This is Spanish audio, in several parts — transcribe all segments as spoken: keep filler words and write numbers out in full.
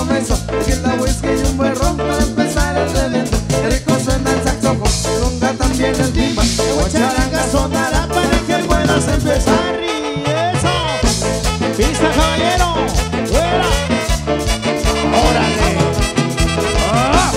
comenzó. Que la whisky y un buen ron para empezar el evento. Qué rico suena el saxofón, conga también el timbal. La guacharanga sonará para que puedas empezar. Y eso, pista caballero, fuera. ¡Órale! ¡Ah!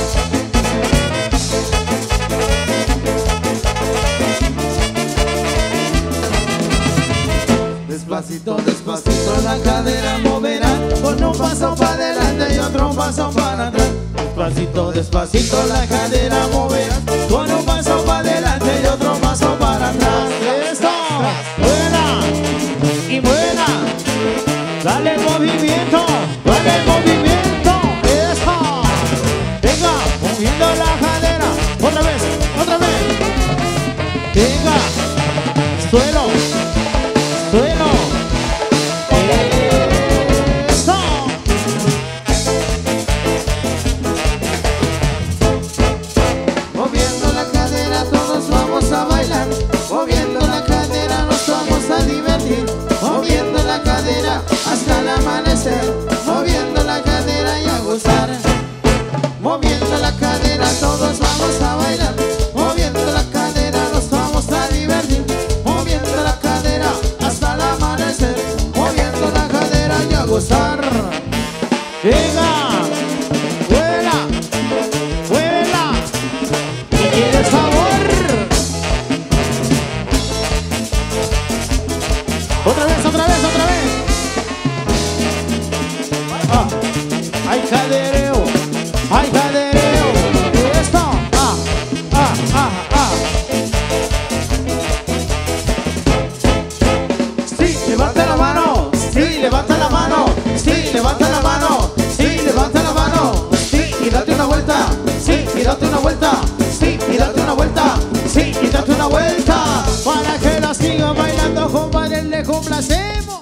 Despacito, despacito la cadera moverá, con un paso para adelante y otro paso para atrás. Despacito, despacito la cadera moverá, con un paso para adelante y otro paso para atrás. Eso, buena y buena. Dale el movimiento, dale el movimiento. Eso. Venga, moviendo la cadera. Otra vez, otra vez. Venga, suelo, suelo. Eso. Moviendo la cadera todos vamos a bailar, moviendo la cadera nos vamos a divertir, moviendo la cadera hasta el amanecer, moviendo la cadera y a gozar. Moviendo la cadera todos vamos a bailar, moviendo la cadera nos vamos a divertir, moviendo la cadera hasta el amanecer, moviendo la cadera y a gozar. Venga, vuela, vuela. ¿Y quieres sabor? Otra vez, otra vez, otra vez. Ah, hay cadereo, hay cadereo. Esto, ah, ah, ah, ah. Sí, levanta la mano, sí, levanta la mano, sí, levanta la mano, sí, levanta la mano, sí, y date una vuelta, sí, y date una vuelta, sí, y date una vuelta, sí, y date una vuelta. Para que la sigan bailando, compadre, le complacemos.